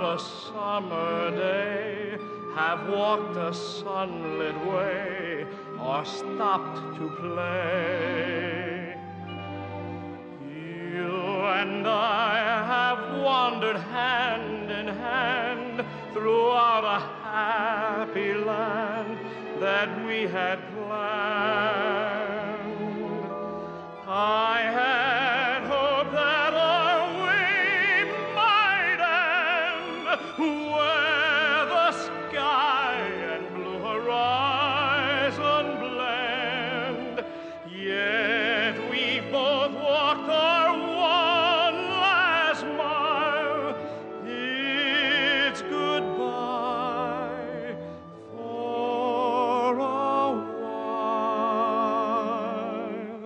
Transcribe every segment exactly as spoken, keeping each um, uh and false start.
a summer day, have walked a sunlit way, or stopped to play. You and I have wandered hand in hand throughout a happy land that we had planned. I had hoped that our way might end where the sky and blue horizon blend. Yet we've both walked our one last mile. It's goodbye for a while.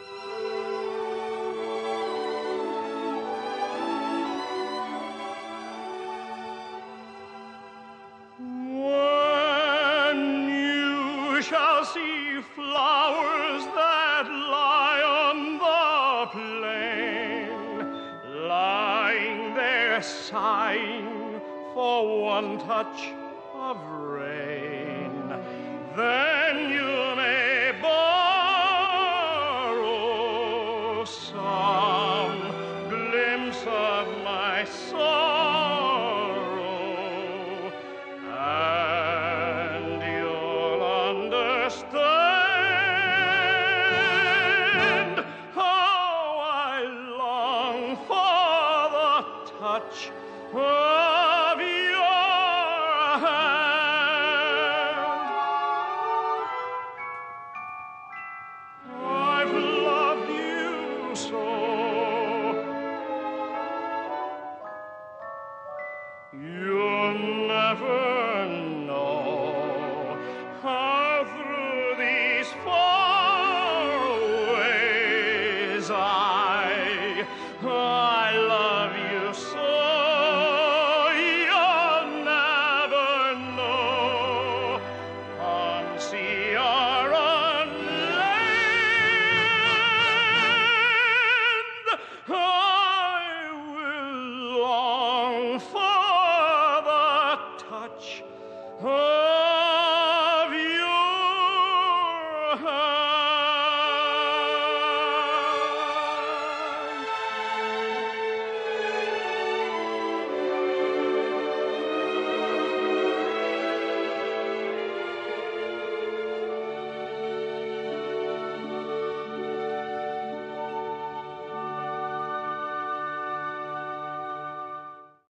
When you shall see flowers that lie on the plain, lying there sighing for one touch of rain, then you may borrow some glimpse of my sorrow, and you'll understand how I long for the touch of your hand. I've loved you so. You'll never know how through these far ways I, I love you so. You'll never know on sea or on land. I will long for the touch of your hand.